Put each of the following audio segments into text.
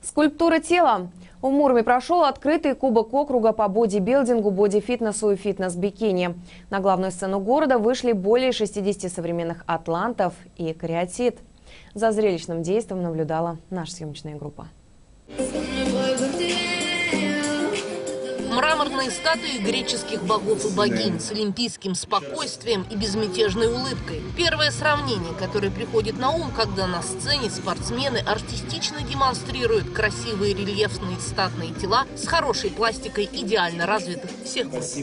Скульптура тела. В Муроме прошел открытый кубок округа по бодибилдингу, бодифитнесу и фитнес-бикини. На главную сцену города вышли более 60 современных атлантов и кариатид. За зрелищным действием наблюдала наша съемочная группа. Мраморные статуи греческих богов и богинь с олимпийским спокойствием и безмятежной улыбкой. Первое сравнение, которое приходит на ум, когда на сцене спортсмены артистично демонстрируют красивые рельефные статные тела с хорошей пластикой идеально развитых всех мышц.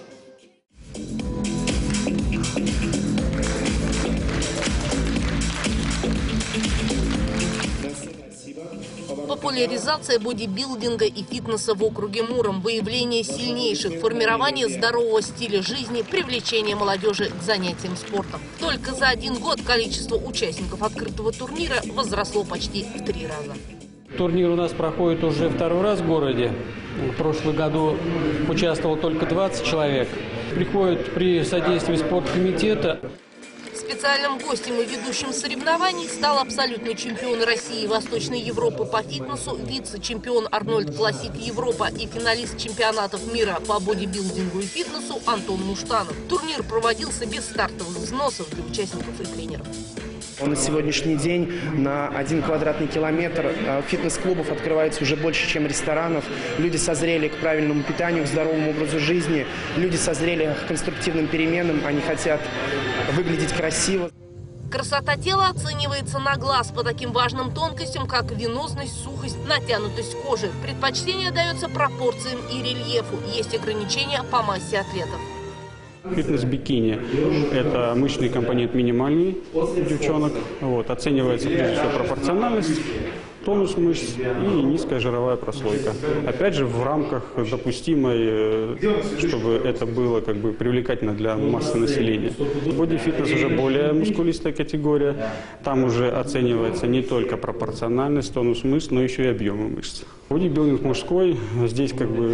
Популяризация бодибилдинга и фитнеса в округе Муром, выявление сильнейших, формирование здорового стиля жизни, привлечение молодежи к занятиям спортом. Только за один год количество участников открытого турнира возросло почти в 3 раза. Турнир у нас проходит уже 2-й раз в городе. В прошлом году участвовало только 20 человек. Приходят при содействии спорткомитета. Специальным гостем и ведущим соревнований стал абсолютный чемпион России и Восточной Европы по фитнесу, вице-чемпион Арнольд Классик Европа и финалист чемпионатов мира по бодибилдингу и фитнесу Антон Муштанов. Турнир проводился без стартовых взносов для участников и тренеров. На сегодняшний день на 1 квадратный километр фитнес-клубов открывается уже больше, чем ресторанов. Люди созрели к правильному питанию, к здоровому образу жизни. Люди созрели к конструктивным переменам. Они хотят выглядеть красиво. Красота тела оценивается на глаз по таким важным тонкостям, как венозность, сухость, натянутость кожи. Предпочтение дается пропорциям и рельефу. Есть ограничения по массе атлетов. Фитнес-бикини – это мышечный компонент минимальный у девчонок. Оценивается прежде всего пропорциональность, тонус мышц и низкая жировая прослойка. Опять же, в рамках допустимой, чтобы это было привлекательно для массы населения. Боди-фитнес уже более мускулистая категория. Там уже оценивается не только пропорциональность, тонус мышц, но еще и объемы мышц. Бодибилдинг мужской, здесь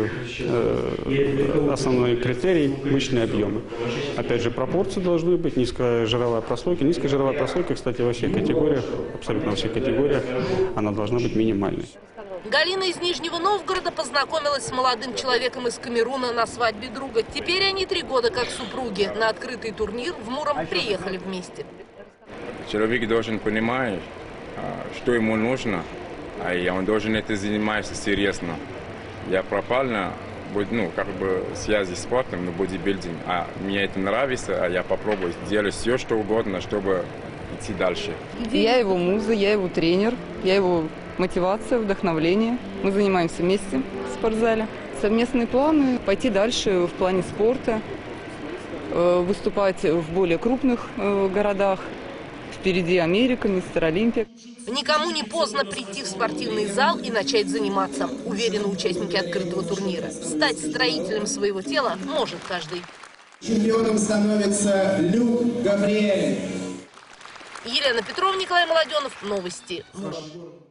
основной критерий – мышечные объемы. Опять же, пропорции должны быть, низкая жировая прослойка. Низкая жировая прослойка, кстати, во всех категориях, абсолютно во всех категориях, она должна быть минимальной. Галина из Нижнего Новгорода познакомилась с молодым человеком из Камеруна на свадьбе друга. Теперь они 3 года как супруги. На открытый турнир в Муром приехали вместе. Человек должен понимать, что ему нужно, и он должен это заниматься серьезно. Я пропал на связи с спортом, на бодибилдинг, мне это нравится, я попробую сделать все, что угодно, чтобы идти дальше. Я его муза, я его тренер, я его мотивация, вдохновление. Мы занимаемся вместе в спортзале. Совместные планы – пойти дальше в плане спорта, выступать в более крупных городах. Впереди Америка, мистер Олимпия. Никому не поздно прийти в спортивный зал и начать заниматься. Уверены участники открытого турнира. Стать строителем своего тела может каждый. Чемпионом становится Люк Габриэль. Елена Петрова, Николай Молоденов. Новости.